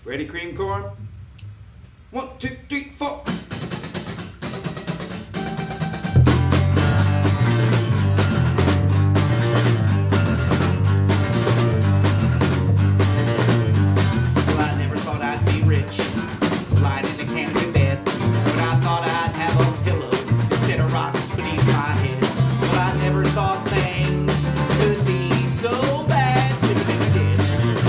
Ready, cream corn? 1, 2, 3, 4. Well, I never thought I'd be rich, lying in a canopy bed, but I thought I'd have a pillow instead of rocks beneath my head. Well, I never thought things could be so bad, sitting in a ditch.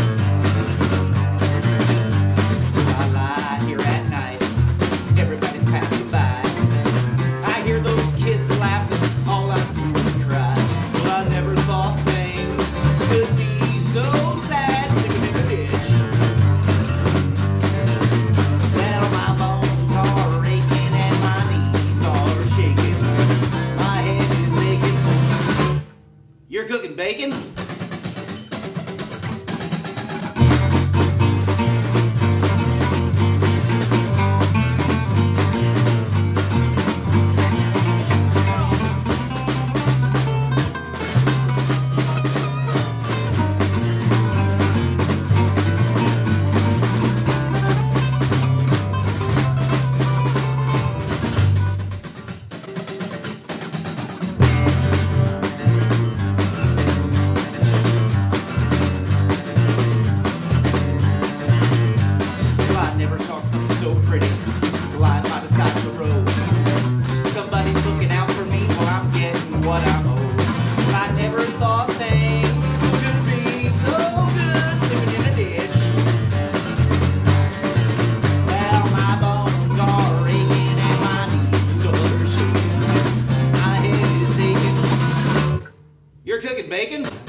I lie here at night, everybody's passing by. I hear those kids laughing, all I do is cry. Well, I never thought things could be so sad, sitting in a ditch. Well, my bones are aching and my knees are shaking. My head is aching. You're cooking bacon? Never saw something so pretty, lying by the side of the road. Somebody's looking out for me while I'm getting what I'm owed. I never thought things could be so good, sitting in a ditch. Well, my bones are aching and my knees are shaking. My head is aching. You're cooking bacon?